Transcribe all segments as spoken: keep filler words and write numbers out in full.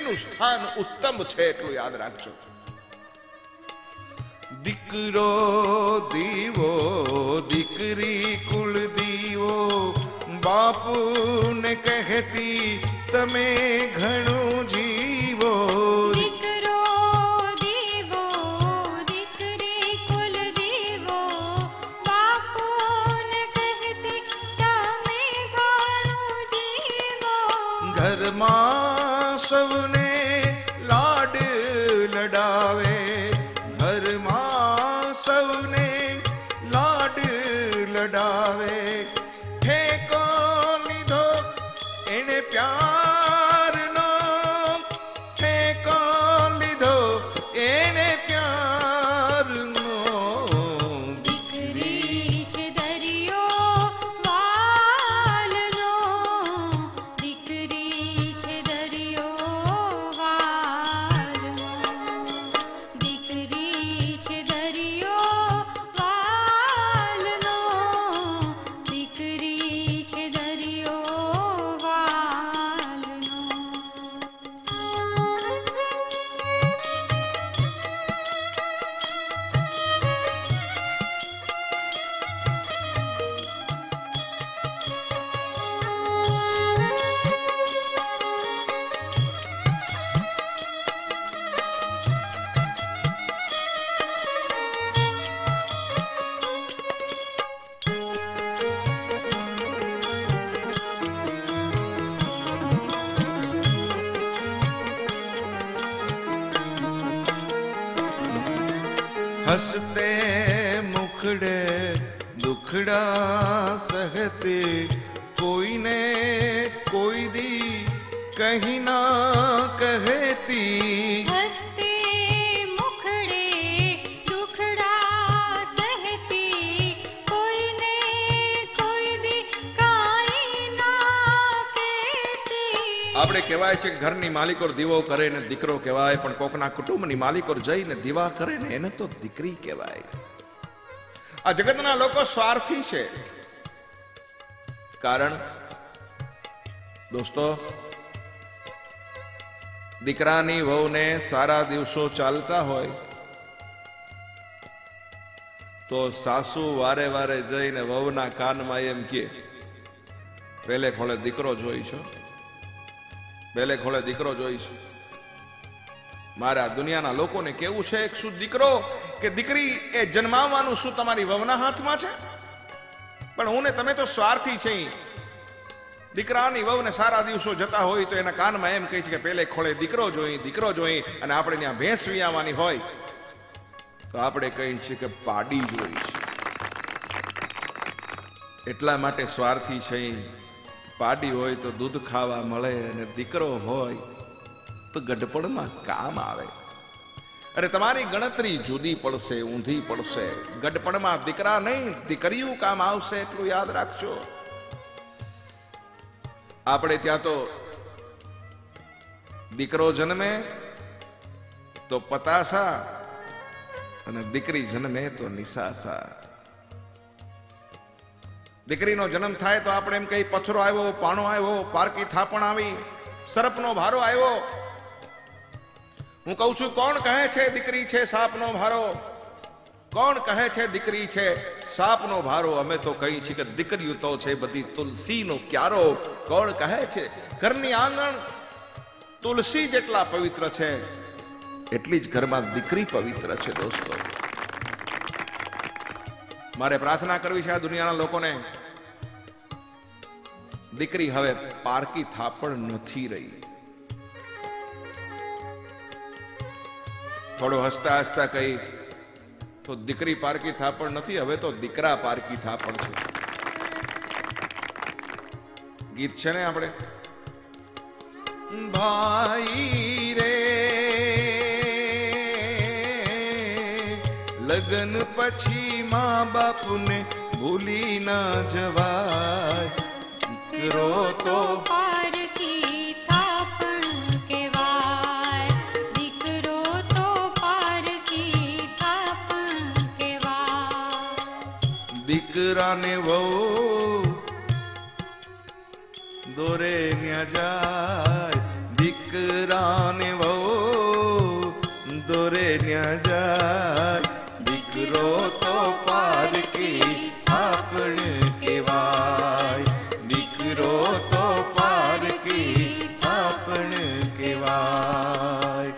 દીકરીનું સ્થાન ઉત્તમ છે એટલું યાદ રાખજો. દીકરો દીવો દીકરી કુલ દીવો બાપુને કહેતી તમે ઘણું જીવો. દીકરો દીવો દીકરી કુલ દીવો બાપુને કહેતી તમે ઘણું જીવો. ઘરમાં સૌને લાડ લડાવે ઘરમાં સૌને લાડ લડાવે ઠેકો લીધો એને પ્યારનો ઠેકો લીધો એને પ્યારનો. દીકરી છે દરિયો વાલનો દીકરી છે દરિયો વાલનો દીકરી છે દરિયો વાલનો દીકરી છે દરિયો વાલનો. હસતે મુખડે દુખડા સહતે કોઈને કોઈ દી કહી ના કહેતી. હસતે મુખડે દુખડા સહતી કોઈને કોઈ દી કાઈ ના કહેતી. આપણે કહેવાય છે કે ઘરની માલિકોર દીવો કરે ને દીકરો કહેવાય, પણ કોકના કુટુંબની માલિકોર જઈને દીવા કરે ને એને તો દીકરી કહેવાય. આ જગતના લોકો સ્વાર્થી છે. કારણ દોસ્તો, દીકરાની વહુને સારા દિવસો ચાલતા હોય તો સાસુ વારે વારે જઈને વહુના કાનમાં એમ કે પેલે ખોળે દીકરો જોઈશો, પેલે ખોળે દીકરો જોઈશું. મારા દુનિયાના લોકોને કેવું છે એક શું દીકરો કે દીકરી એ જન્માવવાનું શું તમારી વહુના હાથમાં છે? પણ હું ને તમે તો સ્વાર્થી છે. દીકરાની વહુને સારા દિવસો જતા હોય તો એના કાનમાં એમ કહે છે કે પેલે ખોળે દીકરો જોઈ દીકરો જોઈ, અને આપણે ત્યાં ભેંસ વિયાવાની હોય તો આપણે કહીએ છીએ કે પાડી જોઈ છે. એટલા માટે સ્વાર્થી છે. પાડી હોય તો દૂધ ખાવા મળે અને દીકરો હોય તો ગડપણમાં કામ આવે. અરે તમારી ગણતરી જુદી પડશે, ઊંધી પડશે. ગડપણમાં દીકરા નહીં દીકરીઓ કામ આવશે એટલું યાદ રાખજો. આપણે ત્યાં તો દીકરો જન્મે તો પતાસા અને દીકરી જન્મે તો નિસાસા. દીકરીનો જન્મ થાય તો આપણે એમ કઈ પથરો આવ્યો, પાણો આવ્યો, પારકી થાપણ આવી, સરપનો ભારો આવ્યો. હું કહું છું, કોણ કહે છે દીકરી છે સાપનો ભારો? કોણ કહે છે દીકરી છે સાપનો ભારો? અમે તો કહી છીએ કે દીકરીઓ તો છે બધી તુલસીનો ક્યારો. કોણ કહે છે ઘરની આંગણ તુલસી જેટલા પવિત્ર છે એટલી જ ઘરમાં દીકરી પવિત્ર છે. દોસ્તો, મારે પ્રાર્થના કરવી છે આ દુનિયાના લોકોને, દીકરી હવે પારકી થાપણ નથી રહી. થોડો હસતા હસતા કહી તો દીકરી પારકી થાપણ નથી, હવે તો દીકરા પારકી થાપણ છે. ગીત છે ને આપણે, ભાઈ રે લગન પછી મા બાપને ભૂલી ના જવાય. દીકરો તો પારકી થાપણ કહેવાય. દીકરો તો પારકી થાપણ કહેવાય. દીકરાને વહુ દોરે ન્યા જાય, દીકરા ને વહુ દોરે ન્યા જાય. દીકરો તો પારકી થાપણ કહેવાય. દીકરો તો પારકી થાપણ કહેવાય.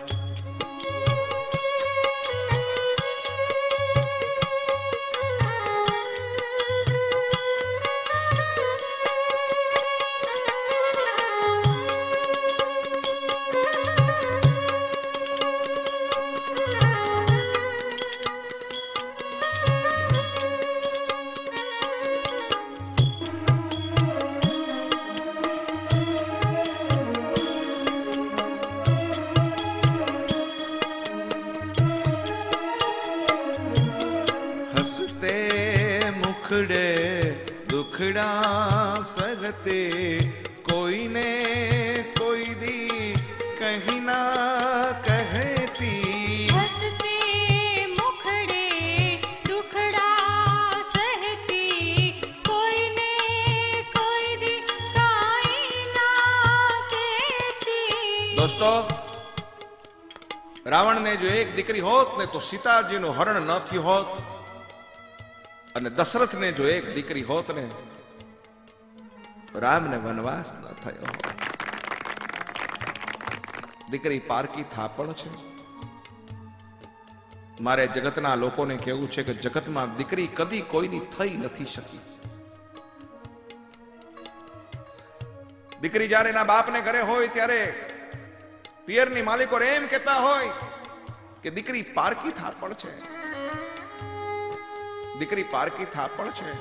હસતે મુખડે દુખડા સગતે કોઈને કોઈ દી કહી ના કહેતી. હસતે મુખડે દુખડા સહતી કોઈને કોઈ દી કાઈ ના કહેતી. દોસ્તો, રાવણને જો એક દીકરી હોત ને તો સીતાજીનું હરણ ન થયું હોત, અને દશરથને જો એક દીકરી હોત ને રામને વનવાસ ન થયો હોત. દીકરી પારકી થાપણ છે. મારે જગતના લોકોને કહેવું છે કે જગતમાં દીકરી કદી કોઈની થઈ નથી શકી. દીકરી જ્યારે એના બાપને ઘરે હોય ત્યારે પિયરની માલિકો એમ કહેતા હોય કે દીકરી પારકી થાપણ છે. દીકરી પારકી થાપણ છે.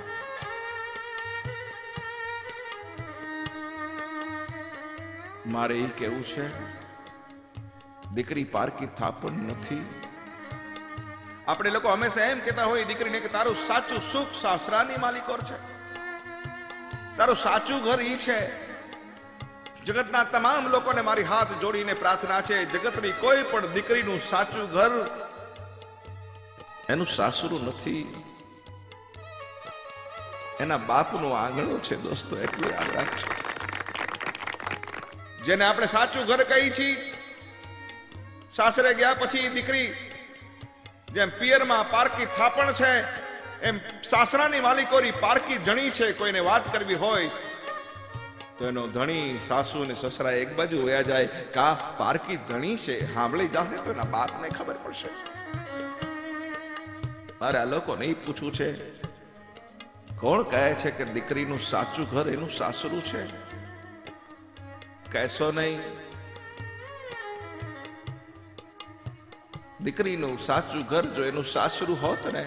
મારે એ કેવું છે, દીકરી પારકી થાપણ નથી. આપણે લોકો હંમેશા એમ કહેતા હોય દીકરીને કે તારું સાચું સુખ સાસરાની માલિકોર છે, તારું સાચું ઘર ઈ છે. જગતના તમામ લોકોને મારી હાથ જોડીને પ્રાર્થના છે, જગતની કોઈ પણ દીકરીનું સાચું ઘર એનું સાસરું નથી, એના બાપનો આંગણો છે. દોસ્તો, એટલું યાદ રાખજો. જેને આપણે સાચું ઘર કહી છીએ, સાસરે ગયા પછી દીકરી જેમ પિયરમાં પારકી થાપણ છે, એમ સાસરાની માલિકોની પારકી ધણી છે. કોઈને વાત કરવી હોય તો એનો ધણી સાસુ અને સસરા એક બાજુ વયા જાય, કા પારકી ધણી છે સાંભળી જશે તો એના બાપને ખબર પડશે. મારે આ લોકો નહીં પૂછવું છે, કોણ કહે છે કે દીકરીનું સાચું ઘર એનું સાસરું છે? કહેશો નહીં. દીકરીનું સાચું ઘર જો એનું સાસરું હોત ને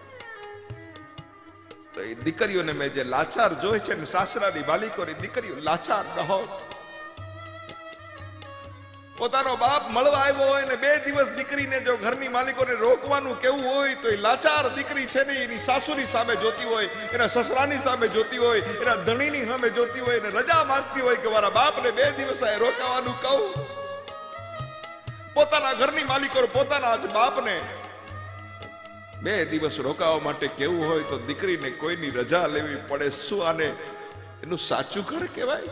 તો એ દીકરીઓને મેં જે લાચાર જોઈ છે ને સાસરાની માલિકોની દીકરીઓ લાચાર ન હોત. પોતાનો બાપ મળવા આવ્યો હોય ને બે દિવસ દીકરીને જો ઘરની માલિકોને રોકવાનું કેવું હોય તો એ લાચાર દીકરી છે ને એની સાસુની સામે જોતી હોય, એના સસરાની સામે જોતી હોય, એના ધણીની સામે જોતી હોય ને રજા માંગતી હોય કે મારા બાપને બે દિવસ આ રોકાવાનું કહું. પોતાના ઘરની માલિકો પોતાના જ બાપને બે દિવસ રોકાવા માટે કેવું હોય તો દીકરીને કોઈની રજા લેવી પડે. શું આને એનું સાચું ઘર કહેવાય?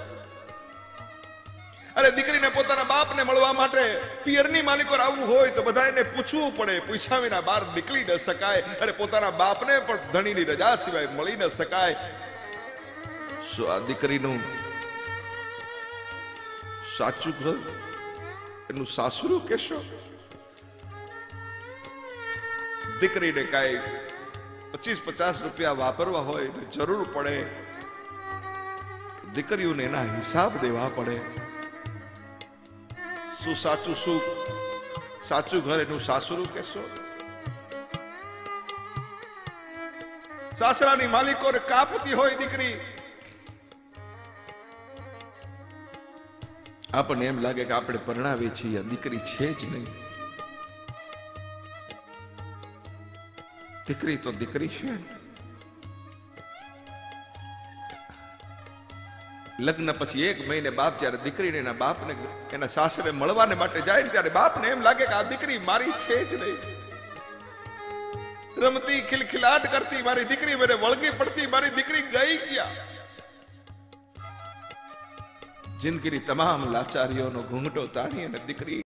અરે દીકરીને પોતાના બાપને મળવા માટે પિયરની માલિકો આવવું હોય તો બધા એને પૂછવું પડે, પૂછ્યા વિના બહાર નીકળી ન શકાય. અરે પોતાના બાપને પણ ધણીની રજા સિવાય મળી ન શકાય. શું આ દીકરીનું સાચું ઘર એનું સાસરું કહેશો? દીકરીને કાંઈ પચીસ પચાસ રૂપિયા વાપરવા હોય જરૂર પડે, દીકરીઓને એના હિસાબ દેવા પડે. શું સાચું સુખ સાચું ઘર એનું સાસરું કહેશો? સાસરાની માલિકોને કાપતી હોય દીકરી, આપણને એમ લાગે કે આપણે પરણાવી છીએ, આ દીકરી છે જ નહીં. દીકરી તો દીકરી છે. લગ્ન પછી એક મહિને બાપ જયારે દીકરીને એના બાપને એના સાસરે મળવાને માટે જાય ત્યારે બાપને એમ લાગે કે આ દીકરી મારી છે જ નહીં. રમતી ખિલખિલાટ કરતી મારી દીકરી મને વળગી પડતી મારી દીકરી ગઈ ક્યાં? જિંદગીની તમામ લાચારીઓનો ઘૂંઘટો તાણી અને દીકરી